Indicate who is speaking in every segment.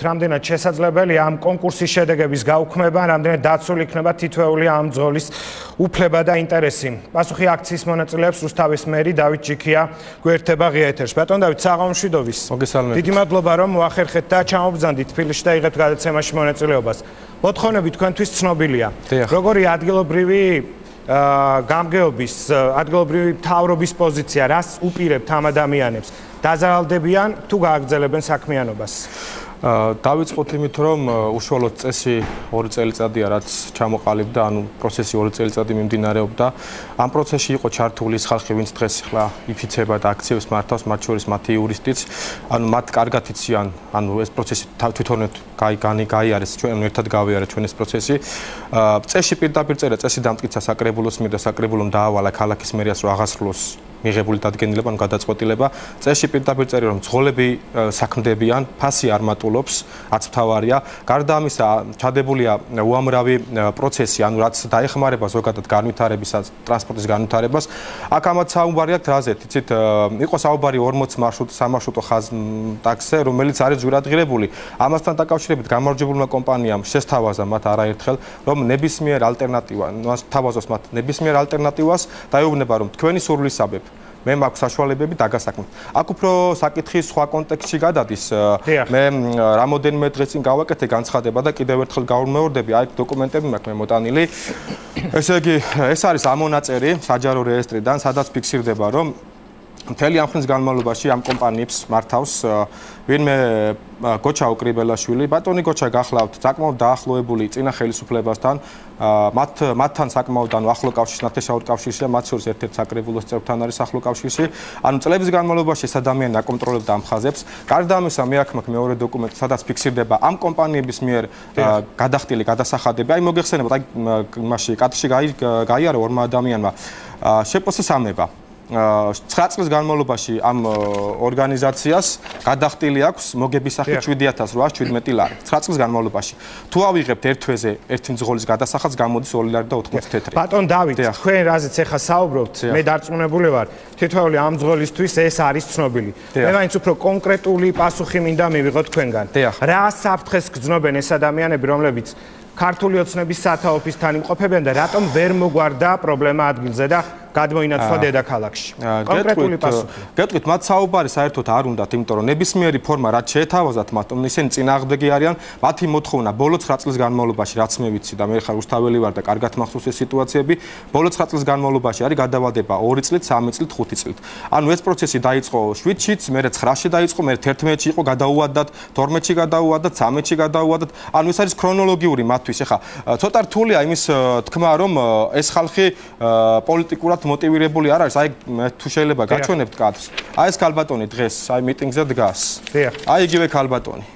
Speaker 1: რამდენად შესაძლებელია ამ კონკურსის შედეგების გაუქმება, რამდენად დაცული იქნება თითოეული ამ ბრძოლის უფლება და ინტერესი. პასუხი აქციის მონაწილეებს რუსთავის მერი დავით ჯიქია გვერდება ღია ეთერში. ბატონ დავით, საღამოშვიდობის. დიდი მადლობა რომ მოახერხეთ და ჩამობრძანდით თბილისში და იღებთ გადაცემაში მონაწილეობას. მოთხოვნები თქვენთვის ცნობილია. როგორი ადგილობრივი გამგეობის, ადგილობრივი მთავრობის პოზიცია, რას უპირებთ ამ ადამიანებს? დაზარალდებიან თუ გააგრძელებენ საქმიანობას?
Speaker 2: დავიწყოთ იმით, რომ უშუალოდ წესი 2 წელიწადია, რაც ჩამოყალიბდა, ანუ პროცესი 2 წელიწადი მიმდინარეობდა. ამ პროცესში იყო ჩართული ის ხალხი, ვინც დღეს ახლა იფიცება და აქციებს მართავს, მათ შორის მათი იურისტიც, ანუ მათ კარგად იციან, ანუ ეს პროცესი თვითონაც გაიარეს, ჩვენ ერთად გავიარეთ ჩვენ ეს პროცესი. წესში პირდაპირ წერა, წესი დამტკიცა საკრებულოს მიერ და საკრებულომ დაავალა ქალაქის მერიას, რომ აღასრულოს მიღებული დადგენილება, ანუ გადაწყვეტილება. წესში პირდაპირ წერია, რომ ძღოლები საქმდებიან, ფასი არ მატულობს, რაც მთავარია. გარდა ამისა, ჩადებულია უამრავი პროცესი, ანუ რაც დაეხმარება ზოგადად განვითარებისა, ტრანსპორტის განვითარებას. აქ ამათ საუბარი აქვს რაზე, იცით, იყო საუბარი 40 მარშრუტ, სამარშრუტო ტაქსზე, რომელიც არის ჯვრადღირებული. ამასთან დაკავშირებით გამარჯვებულმა კომპანიამ შესთავაზა მათ არაერთხელ, რომ ნებისმიერ ალტერნატივა, თავაზობს მათ ნებისმიერ ალტერნატივას და ეუბნება, რომ თქვენი სურვილისაბებ მე მაქვს საშუალებები დაგასაქმოთ. აქ უფრო საკითხი სხვა კონტექსტში გადადის. მე რამოდენიმე დღეს წინ გავაკეთე განცხადება და კიდევ ერთხელ გავუმეორდები, აი დოკუმენტები მაქვს მე მოტანილი. ესე იგი, ეს არის ამონაწერი საჯარო რეესტრიდან, სადაც ფიქსირდება, რომ მთელი ამ ხნის განმავლობაში ამ კომპანიებს მართავს ვინმე გოჩა უკრიბელაშვილი. ბატონი გოჩა გახლავთ საკმაოდ დაახლოებული წინა ხელისუფლებასთან, მათთან საკმაოდ ახლო კავშირში, ნათესაურ კავშირში და მათ შორის ერთ-ერთ საკრებულოს წევრთან არის ახლო კავშირში. ანუ წლების განმავლობაში ეს ადამიანი აკონტროლებდა ამ ხაზებს. გარდა ამისა, მე აქ მაქვს მეორე დოკუმენტი, სადაც ფიქსირდება ამ კომპანიების მიერ გადახდილი გადასახადები. აი მოგეხსენებათ, აი მასში კადრში გაიარა ორმა ადამიანმა შეპოსესამება. 9 წლის განმავლობაში ამ ორგანიზაციას გადახდილი აქვს მოგების სახით 7817 ლარი. 9 წლის განმავლობაში. თუ ავიღებთ ერთ თვეზე ერთი მძღოლის გადასახადს, გამოდის 2 ლარი და 80 თეთრი.
Speaker 1: ბატონ დავით, თქვენ რაზეც ახლა საუბრობთ, მე დარწმუნებული ვარ, თითოეული ამ მძღოლისთვის ეს არის ცნობილი. მე მაინც უფრო კონკრეტული პასუხი მინდა მივიღოთ თქვენგან. რა საფრთხეს გრძნობენ ეს ადამიანები, რომლებიც ქართული ოცნების სათაოფისთან იმყოფებიან და რატომ ვერ მოგვარდა პრობლემა ადგილზე და გადმოინაცვლა დედაქალაქში. კონკრეტული პასუხი. გეტყვით,
Speaker 2: მათ საუბარი საერთოდ არ უნდათ, იმიტომ რომ ნებისმიერი ფორმა რაც შეეთავაზათ მათ, ისინი წინააღმდეგი არიან, მათი მოთხოვნა ბოლო 9 წლის განმავლობაში, რაც მე ვიცი და მე ხარ რუსთაველი ვარ და კარგად მახსოვს ეს სიტუაციები, ბოლო 9 წლის განმავლობაში არის გადავალდება 2 წლით, 3 წლით, 5 წლით. ანუ ეს პროცესი დაიწყო 7-შიც, მერე 9-ში დაიწყო, მერე 11-ში იყო გადაუვადდათ, 12-ში გადაუვადდათ, 13-ში გადაუვადდათ. ანუ ეს არის ქრონოლოგიური მათთვის. ეხა ცოტა რთულია იმის თქმა, რომ ეს ხალხი პოლიტიკურად მოტივირებული არ არის. აი თუ შეიძლება გაჩვენებთ კადრს. აი ეს ქალბატონი დღეს აი მიტინგზე დგას. აი იგივე ქალბატონი.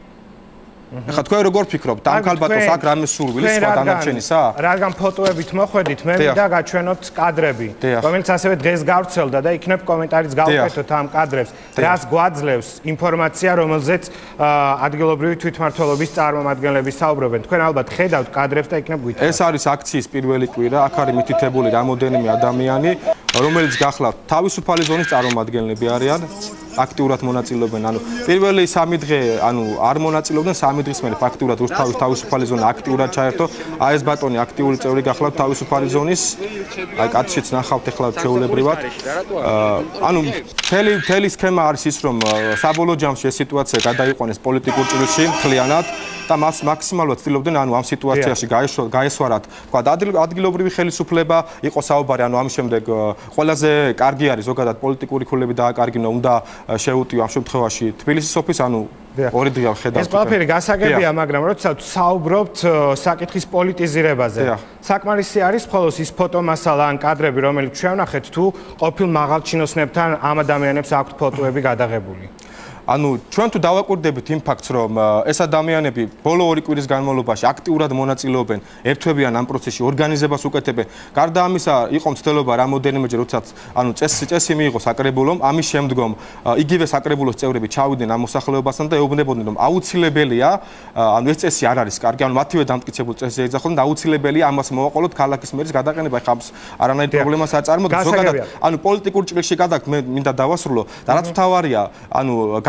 Speaker 2: ეხლა თქვენ როგორ ფიქრობთ, ამ ქალბატონს აქ რამე სურვილი სხვა დანარჩენისა?
Speaker 1: რადგან ფოტოებით მოხვედით, მე მინდა გაჩვენოთ კადრები, რომელიც ასევე დღეს გავრცელდა და იქნებ კომენტარიც გავუკეთოთ ამ კადრებს. რას გვაძლევს ინფორმაცია, რომელზეც ადგილობრივი თვითმმართველობის წარმომადგენლები საუბრობენ. თქვენ ალბათ ხედავთ კადრებს და იქნებ გვითხრათ.
Speaker 2: ეს არის აქციის პირველი კვირა, აქ არის მითითებული რამოდენიმე ადამიანი, რომელიც გახლავთ თავისუფალი ზონის წარმომადგენლები არიან. აქტიურად მონაწილეობენ, ანუ პირველი 3 დღე, ანუ არ მონაწილეობდნენ, 3 დღის მერე ფაქტიურად რუსთავის თავისუფალი ზონა აქტიურად ჩაერთო. აი ეს ბატონი აქტიური წევრი გახლავთ თავისუფალი ზონის. აი კადრშიც ნახავთ ახლა ჩვეულებრივად. ანუ მთელი სქემა არის ის, რომ საბოლოო ჯამში ეს სიტუაცია გადაიყვანეს პოლიტიკურ ჭრილში მთლიანად და მას მაქსიმალურად ცდილობდნენ, ანუ ამ სიტუაციაში გაესვარათ, თქვა ადგილობრივი ხელისუფლება, იყო საუბარი, ანუ ამის შემდეგ ყველაზე კარგი არის ზოგადად პოლიტიკური ქულები დააკარგინო, უნდა შეუტიო ამ შემთხვევაში თბილისის ოფისს, ანუ 2 დღე ხედავთ.
Speaker 1: ეს ყველაფერი გასაგებია, მაგრამ როდესაც საუბრობთ საკითხის პოლიტიზირებაზე, საკმარისი არის მხოლოდ ის ფოტომასალა ან კადრები, რომელიც ჩვენ ვნახეთ, თუ ყოფილ მაღალჩინოსნებთან ამ ადამიანებს აქვთ ფოტოები გადაღებული.
Speaker 2: ანუ ჩვენ თუ დავაკვირდებით იმ ფაქტს, რომ ეს ადამიანები ბოლო 2 კვირის განმავლობაში აქტიურად მონაწილეობენ, ერთვებიან ამ პროცესში, ორგანიზებას უკეთებენ. გარდა ამისა, იყო მცდელობა რამოდენიმეჯერ, როდესაც ანუ წესი მიიღო საკრებულომ, ამის შემდგომ იგივე საკრებულოს წევრები ჩავიდნენ ამ მოსახლეობასთან და ეუბნებოდნენ, რომ აუცილებელია, ანუ ეს წესი არ არის კარგი, ანუ მათივე დამტკიცებულ წესს ეძახონ და აუცილებელია ამას მოვაყოლოთ ქალაქის მერის გადაყენება. ეხლა არანაირ პრობლემას არ წარმოქმნის. ზოგადად, ანუ პოლიტიკურ ჭრილში გადაგთ მე მინდა დავასრულო და რაც მთავარია, ანუ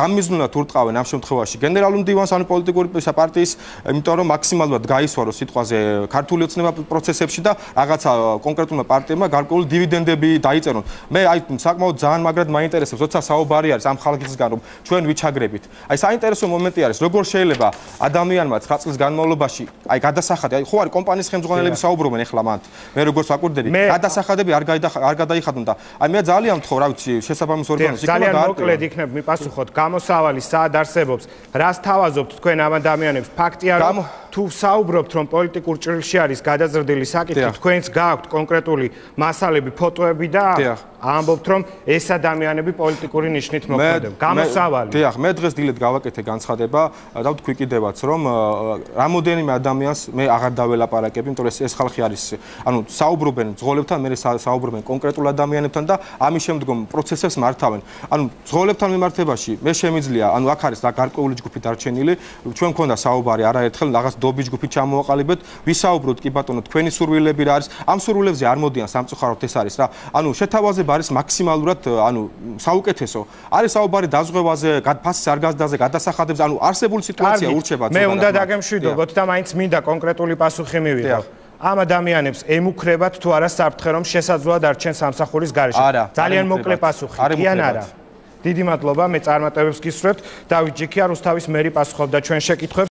Speaker 2: რამ მიზნულად ურტყავენ ამ შემთხვევაში გენერალურ მდივანს ანუ პოლიტიკური პარტიის, იმიტომ რომ მაქსიმალურად გაისვარო სიტყვაზე ქართული ოცნება პროცესებში და რაღაცა კონკრეტულმა პარტიებმა გარკვეული დივიდენდები დაიწერონ. მე აი საკმაოდ ძალიან მაგრად მაინტერესებს, როცა საუბარი არის ამ ხალხისგან, რომ ჩვენ ვიჩაგრებით. აი საინტერესო მომენტი არის, როგორ შეიძლება ადამიანმა 9 წლის განმავლობაში აი გადასახადი, აი ხო არის კომპანიის ხელმძღვანელები საუბრობენ ახლა მანდ. მე როგორც ვაკვირდები, გადასახადები არ გადაიხადონ და აი მე ძალიან ვთხოვ, რა ვიცი, შესაბამის ორგანოს იქნება
Speaker 1: ძალიან მოკლედ იქნებ მიპასუხოთ, გამოსავალი სად არსებობს, რას თავაზობთ თქვენ ამ ადამიანებს, ფაქტია რომ თუ საუბრობთ რომ პოლიტიკურ ჭრილში არის გადაზრდილი საკითხი, თქვენს გააქვთ კონკრეტული მასალები, ფოტოები და ამბობთ რომ ეს ადამიანები პოლიტიკური ნიშნით მოქმედებენ. გამოსავალი.
Speaker 2: დიახ, მე დღეს დილით გავაკეთე განცხადება და ვთქვი კიდევაც რომ რამოდენიმე ადამიანს მე აღარ დაველაპარაკებ, იმიტომ რომ ეს ხალხი არის, ანუ საუბრობენ ძღოლებთან, მე საუბრობენ კონკრეტულ ადამიანებთან და ამის შემდგომ პროცესებს მართავენ. ანუ ძღოლებთან მიმართებაში მე შემიძლია, ანუ აქ არის გარკვეული ჯგუფი დარჩენილი, ჩვენ მქონდა საუბარი არაერთხელ რაღაც დობის ჯგუფით ჩამოვაყალიბეთ, ვისაუბროთ კი ბატონო, თქვენი სურვილები რა არის? ამ სურვილებზე არ მოდიან სამწუხაროდ ეს არის რა. ანუ შეთავაზება არის მაქსიმალურად, ანუ საუკეთესო. არის საუბარი დაზღვევაზე, ფასის არგაზდაზე, გადასახადებზე, ანუ არსებული სიტუაცია ურჩება.
Speaker 1: მე უნდა დაგემშვიდობოთ და მაინც მინდა კონკრეტული პასუხი მივიღო. ამ ადამიანებს ემუქრებათ თუ არა საფრთხე რომ შესაძლოა დარჩენ სამსახურის გარეშე? ძალიან მოკლე პასუხი. კი ან არა? დიდი მადლობა, მე წარმატებებს გისურვებთ. დავით ჯიქია, რუსთავის მერი პასუხობდა ჩვენ შეკითხვებს.